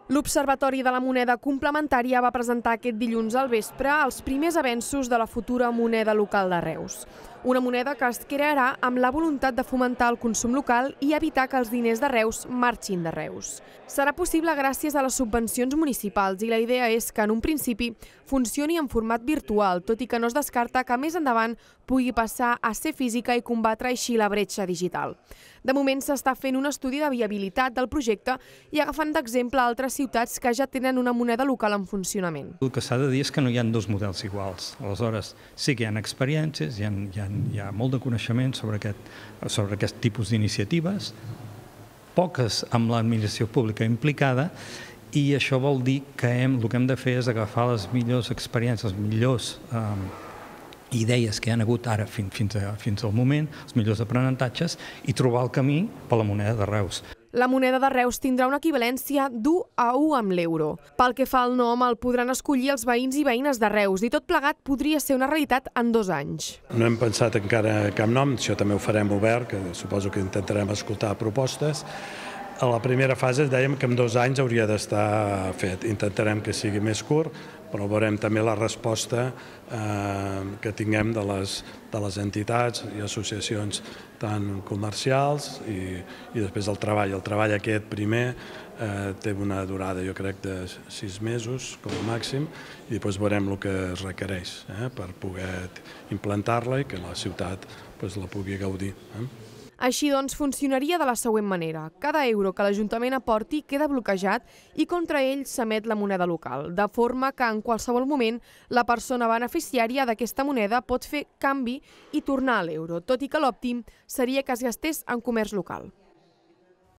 L'Observatori de la Moneda Complementària va presentar aquest dilluns al vespre els primers avenços de la futura moneda local de Reus. Una moneda que es crearà amb la voluntat de fomentar el consum local i evitar que els diners de Reus marxin de Reus. Serà possible gràcies a les subvencions municipals i la idea és que en un principi funcioni en format virtual, tot i que no es descarta que més endavant pugui passar a ser física i combatre així la bretxa digital. De moment s'està fent un estudi de viabilitat del projecte i agafant d'exemple altres ciutats que ja tenen una moneda local en funcionament. El que s'ha de dir és que no hi ha dos models iguals. Aleshores, sí que hi ha experiències, hi ha molt de coneixement sobre aquest tipus d'iniciatives, poques amb l'administració pública implicada, i això vol dir que el que hem de fer és agafar les millors experiències, les millors idees que hi ha hagut ara fins al moment, els millors aprenentatges, i trobar el camí per la moneda de Reus. La moneda de Reus tindrà una equivalència d'1 amb l'euro. Pel que fa al nom, el podran escollir els veïns i veïnes de Reus i tot plegat podria ser una realitat en 2 anys. No hem pensat encara cap nom, això també ho farem obert, que suposo que intentarem escoltar propostes. A la primera fase dèiem que en 2 anys hauria d'estar fet. Intentarem que sigui més curt, però veurem també la resposta que tinguem de les entitats i associacions tant comercials i després el treball. El treball aquest primer té una durada, jo crec, de 6 mesos com a màxim, i després veurem el que es requereix per poder implantar-la i que la ciutat la pugui gaudir. Així doncs, funcionaria de la següent manera. Cada euro que l'Ajuntament aporti queda bloquejat i contra ell s'emet la moneda local, de forma que en qualsevol moment la persona beneficiària d'aquesta moneda pot fer canvi i tornar a l'euro, tot i que l'òptim seria que es gastés en comerç local.